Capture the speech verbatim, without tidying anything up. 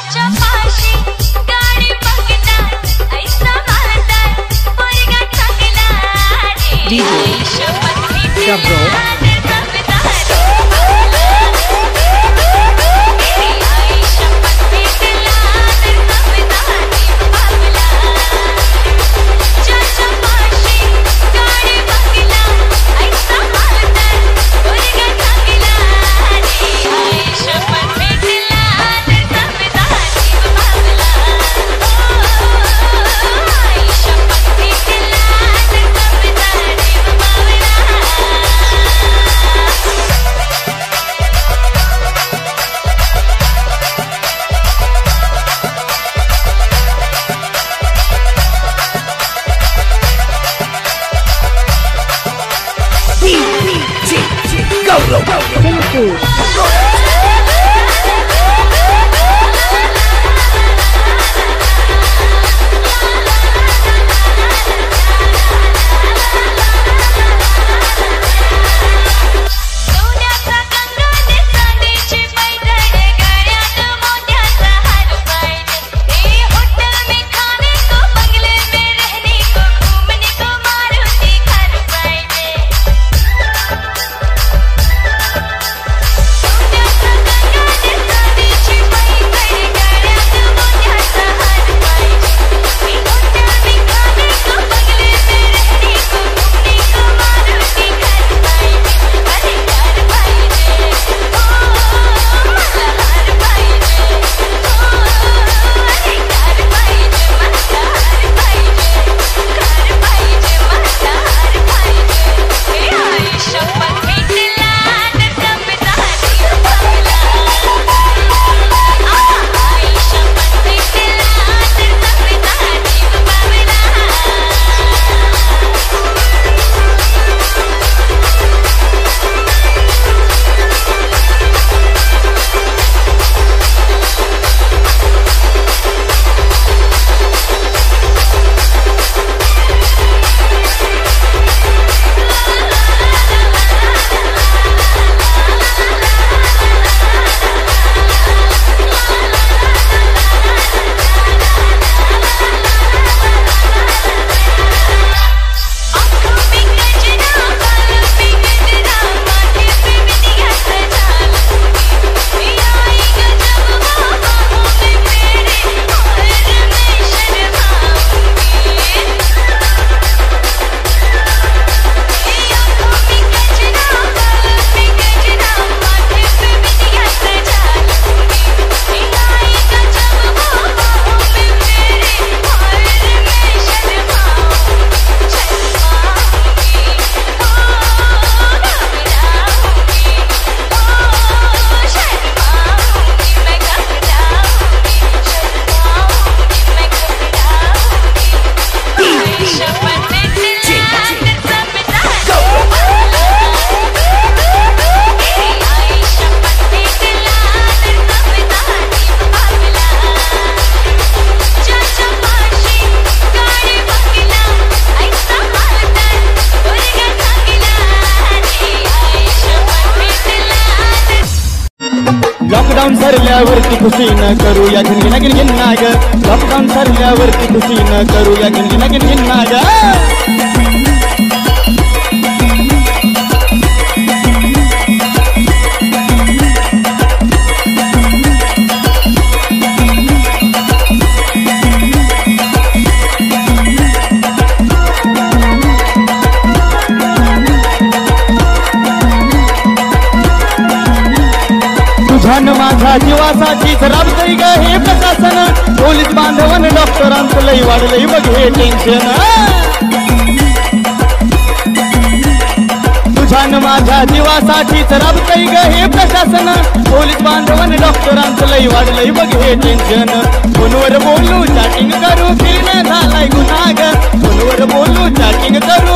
lockdown सरल्यावरती खुशी न करूया गिनगिना गिनगिना ग लॉकडाऊन सरल्यावरती खुशी न करूया गिनगिना गिनगिना ग तुझ्यान माझ्या जीवासाठी राबतय ग हे प्रशासन पोलीस बांधवन डॉक्टरांचं लई वाढलंय बघ हे टेन्शन तुझ्यान माझ्या जीवासाठी राबतय ग हे प्रशासन पोलीस बांधवन डॉक्टरांचं लई वाढलंय बघ हे टेन्शन फोनवर बोलू चॅटिंग करू फिरणं झालाय गुन्हा ग फोनवर बोलू चॅटिंग करू